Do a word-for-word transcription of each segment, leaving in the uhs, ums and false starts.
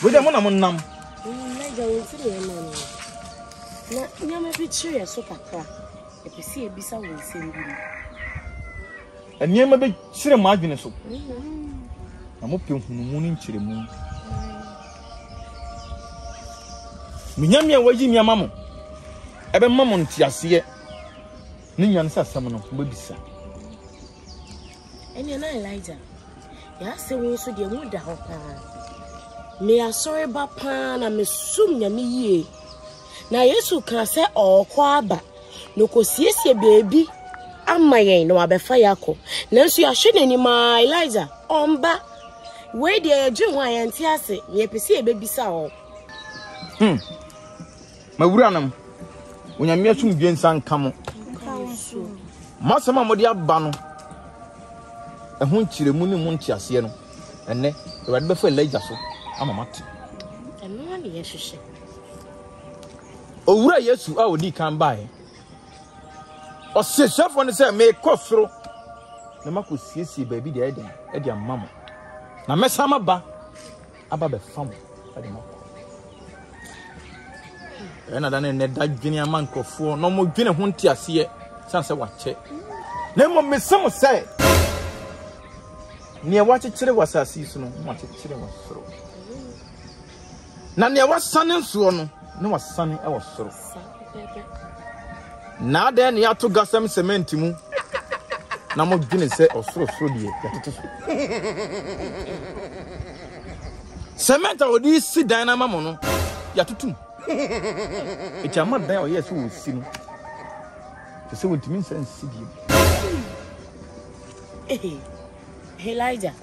We dem na mo nam. Elijah won ti e na no. Na nyama bi chire so kakra. E pese e bisa won sem bi. Anyema be chire ma adwene so. Na mo pe hunumu ni nchire mu. Minyame a waji miama mo. Ebe mamo ntiase. Ni nyan sa sam no be bisa. Eni na Elijah. Ya se won so de mu da ho pa. Me asore ba pa na me sum nyame yie. Na Yesu kan se okwa aba. No ko siesie beebi amayen no abefa yako. Nanso ya hwe nani ma Elijah omba. We de eju ho ayanti ase. Ye pese e bebisa ho. Hmm. Mawura nam. Onyame asum dwen san kamo. Masama modi aba no. Ehun nchiremu ni mu ntiase no. Enne, e wade befa Elijah so. Ama mate. Eno na ye hwehwe. Owura Yesu a odi kan bae. O se shafo ne se me kosoro. Na makosiesie ba bi de eden, e de amamo. Na mesama ba aba be fam, e de mako. Ena da ne da dwene amankofo, no mo dwene ho ntiase san se wache. Na mo mesamo se ne wache kire wasasi so no, mo wache kire wasoro. Na ne wasane nsuo no, ne wasane e wasoro. Na da ne ato gasam cement mu. Na mo dwene se osoro soro die yatete so. Cement a odi si dan na mamo no, yatutum. E chama dan o yeso wo si no. Se se wontimi nsan si die. Eh. Elijah.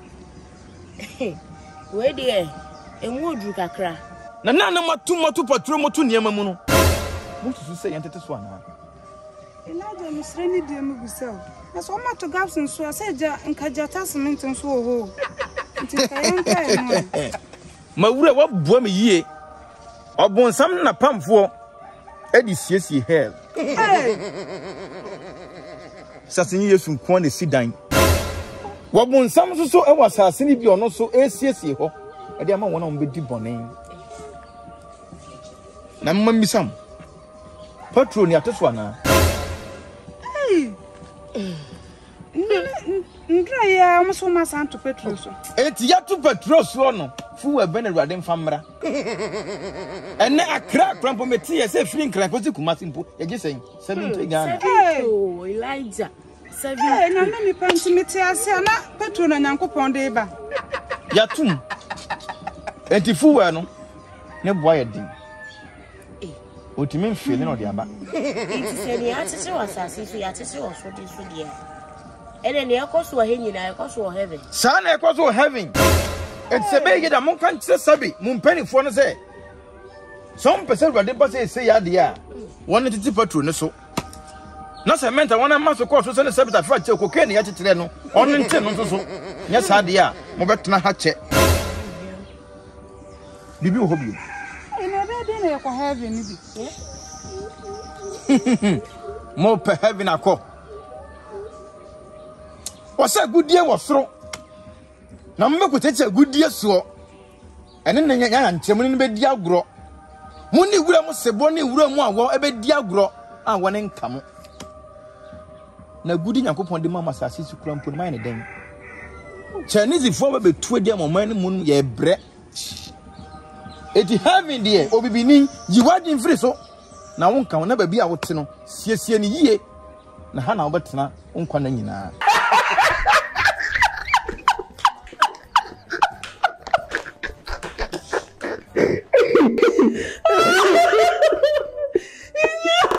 We de emu odru kakra. Na na na matu matu patro motu niema mu no. Mo susu se yentete so ana. Elijah misre ni de mu bisel. Na so matu gaps nso se ja nkaja tasment nso wo ho. Nti kayen kai no. Mawura wa bua me yie. Obonsam na pamfo edi siesie hell. Sasini Yesu nko na sidan. Wabonsam so so e wasase ni bi ono so esiesie ho. E de ama wona on be di bonen. Na mmamisam. Patron ni ateso ana. Hey. Ndra ya amso ma santo petrol so. Enti ya to petrol so no. Fu we ben Awurade mfamra. Ene akra krampo meti ye se firi nkran kwoti kumasi mpo. Ye ge sen seventy Ghana. Oh, Elijah. Eh, na me mi panti meti ase na petrol na Nyankopon de ba. Ya tum. Enti fu we no. Ne boa ye din. Eh. Otimi mfele no de aba. Iti se ni atete wasase so ya atete waso de so de. Ene ne ekoso wa henyi na ekoso wa heaven. Sa na ekoso heaven. Enti se be yeda mon kan tse sabi, mun penifo no se. Some person Awurade ba se se ya de a. Won titi petrol ne so. Na cement wona maso ko so se ne sabita fa che koke ne ya chichire no ono nte no so so nya sa de a mo betena ha che bibi wo hobi Ina de de ne ko heaven ni bi mo pe heaven akọ wasa gudie wo soro na mo ko teche gudie so ene ne nya nya nchemu ni be di agro mo ni wura mo sebo ni wura mo awo e be di agro a wona nkamo na gudi Nyankopon de mama sase su kura mpo na ne den Chinese fo be betu ade amman ne mu ye bre eti having there obibini jiwadi mfiri so na wonka na ba bi a wote no siesie ni yie na ha na wobetena wonkwa na nyina